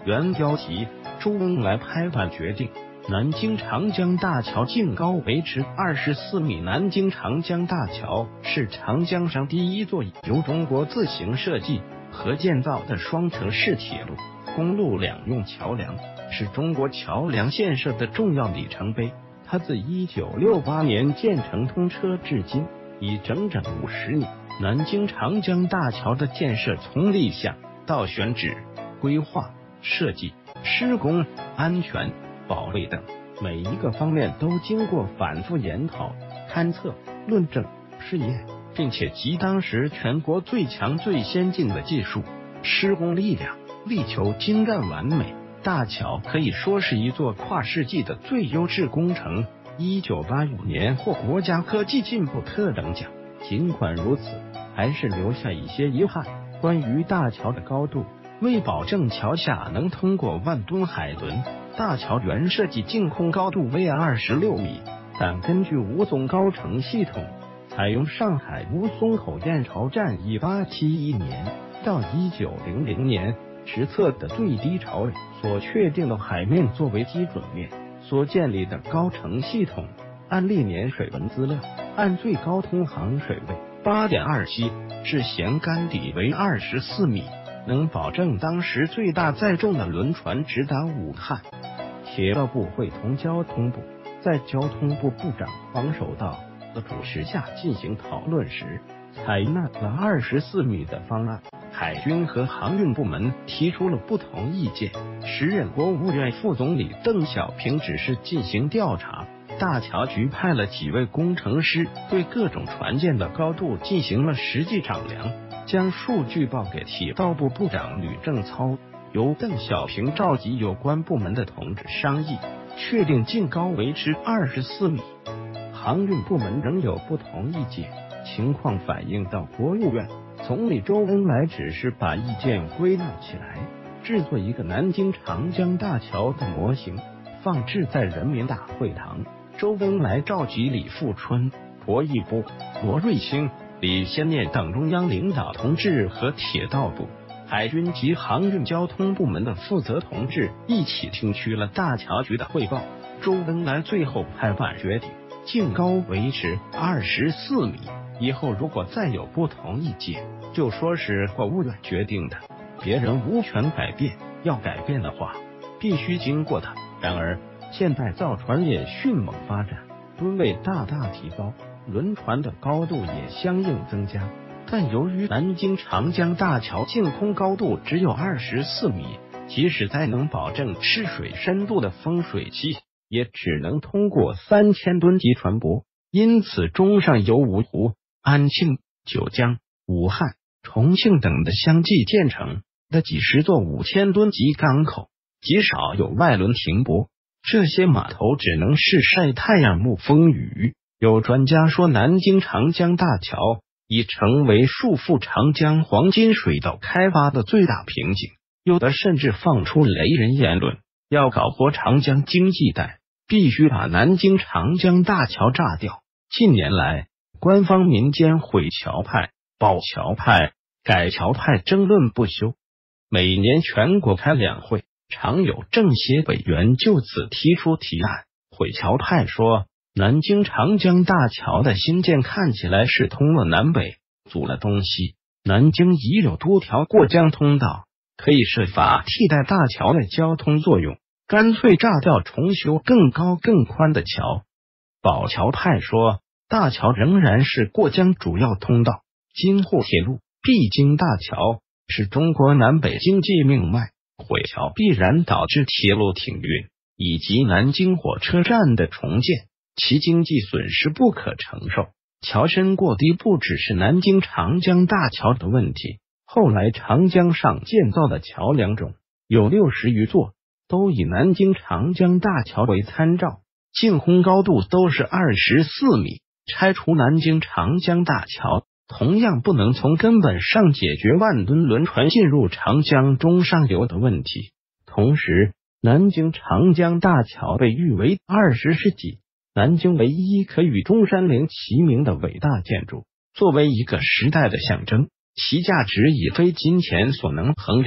原标题：周恩来拍板决定，南京长江大桥净高维持24米。南京长江大桥是长江上第一座由中国自行设计和建造的双城市铁路、公路两用桥梁，是中国桥梁建设的重要里程碑。它自1968年建成通车至今，已整整50年。南京长江大桥的建设从立项到选址、规划、设计、施工、安全、保卫等每一个方面都经过反复研讨、勘测、论证、试验，并且集当时全国最强最先进的技术、施工力量，力求精干完美。大桥可以说是一座跨世纪的最优质工程。1985年获国家科技进步特等奖。尽管如此，还是留下一些遗憾。关于大桥的高度，为保证桥下能通过万吨海轮，大桥原设计净空高度为26米，但根据吴淞高程系统，采用上海吴淞口堰潮站1871年到1900年实测的最低潮位所确定的海面作为基准面所建立的高程系统，按历年水文资料，按最高通航水位8.27至舷杆底为24米，能保证当时最大载重的轮船直达武汉。铁道部会同交通部在交通部部长黄守道的主持下进行讨论时，采纳了24米的方案。海军和航运部门提出了不同意见。时任国务院副总理邓小平指示进行调查。大桥局派了几位工程师对各种船舰的高度进行了实际丈量，将数据报给铁道部部长吕正操，由邓小平召集有关部门的同志商议，确定净高维持24米。航运部门仍有不同意见，情况反映到国务院，总理周恩来指示把意见归纳起来，制作一个南京长江大桥的模型，放置在人民大会堂。周恩来召集李富春、薄义部、罗瑞卿、李先念等中央领导同志和铁道部、海军及航运交通部门的负责同志一起听取了大桥局的汇报。周恩来最后拍板决定，净高维持24米。以后如果再有不同意见，就说是国务院决定的，别人无权改变，要改变的话，必须经过他。然而现代造船业迅猛发展，吨位大大提高，轮船的高度也相应增加。但由于南京长江大桥净空高度只有24米，即使再能保证吃水深度的丰水期，也只能通过3000吨级船舶。因此中上游芜湖、安庆、九江、武汉、重庆等的相继建成的几十座5000吨级港口，极少有外轮停泊，这些码头只能是晒太阳沐风雨。有专家说，南京长江大桥已成为束缚长江黄金水道开发的最大瓶颈，有的甚至放出雷人言论，要搞活长江经济带，必须把南京长江大桥炸掉。近年来，官方民间毁桥派、保桥派、改桥派争论不休，每年全国开两会，常有政协委员就此提出提案。毁桥派说，南京长江大桥的新建看起来是通了南北，阻了东西。南京已有多条过江通道，可以设法替代大桥的交通作用，干脆炸掉，重修更高更宽的桥。保桥派说，大桥仍然是过江主要通道，京沪铁路必经大桥，是中国南北经济命脉。毁桥必然导致铁路停运，以及南京火车站的重建，其经济损失不可承受。桥身过低不只是南京长江大桥的问题，后来长江上建造的桥梁中有60余座，都以南京长江大桥为参照，净空高度都是24米。拆除南京长江大桥，同样不能从根本上解决万吨轮船进入长江中上游的问题。同时，南京长江大桥被誉为20世纪南京唯一可与中山陵齐名的伟大建筑，作为一个时代的象征，其价值已非金钱所能衡量。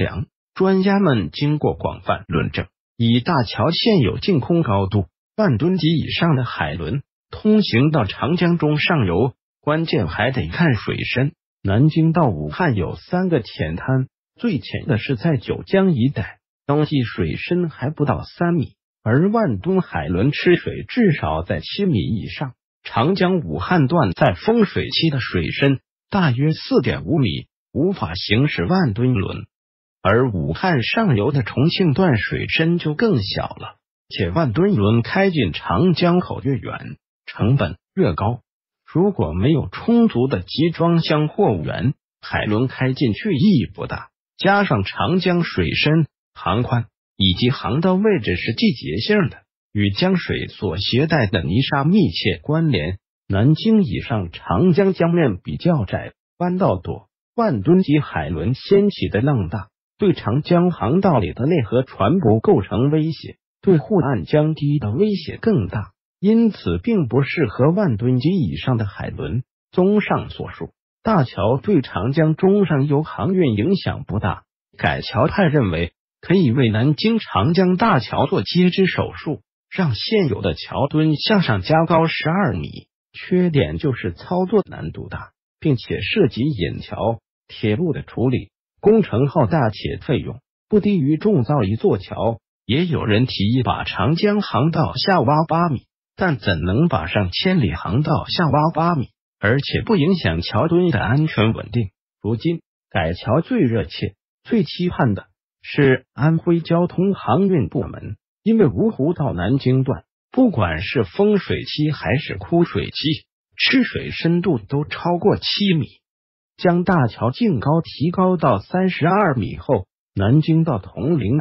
专家们经过广泛论证，以大桥现有净空高度1万吨级以上的海轮通行到长江中上游，关键还得看水深。南京到武汉有3个浅滩，最浅的是在九江一带，当季水深还不到3米，而1万吨海轮吃水至少在7米以上。长江武汉段在丰水期的水深大约 4.5 米，无法行驶1万吨轮，而武汉上游的重庆段水深就更小了，且1万吨轮开进长江口越远，成本越高。如果没有充足的集装箱货物源，海轮开进去意义不大。加上长江水深、航宽以及航道位置是季节性的，与江水所携带的泥沙密切关联。南京以上长江江面比较窄，弯道多，1万吨级海轮掀起的浪大，对长江航道里的内河船舶构成威胁，对护岸江堤的威胁更大，因此并不适合1万吨级以上的海轮。综上所述，大桥对长江中上游航运影响不大。改桥派认为可以为南京长江大桥做截肢手术，让现有的桥墩向上加高12米。缺点就是操作难度大，并且涉及引桥、铁路的处理，工程浩大且费用不低于重造一座桥。也有人提议把长江航道下挖8米，但怎能把上千里航道下挖8米？而且不影响桥墩的安全稳定。如今改桥最热切、最期盼的是安徽交通航运部门，因为芜湖到南京段，不管是丰水期还是枯水期，吃水深度都超过7米。将大桥净高提高到32米后，南京到铜陵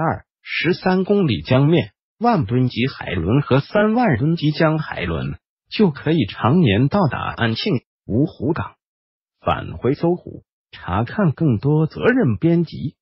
13公里江面1万吨级海轮和3万吨级江海轮就可以常年到达安庆、芜湖港。返回搜狐，查看更多责任编辑。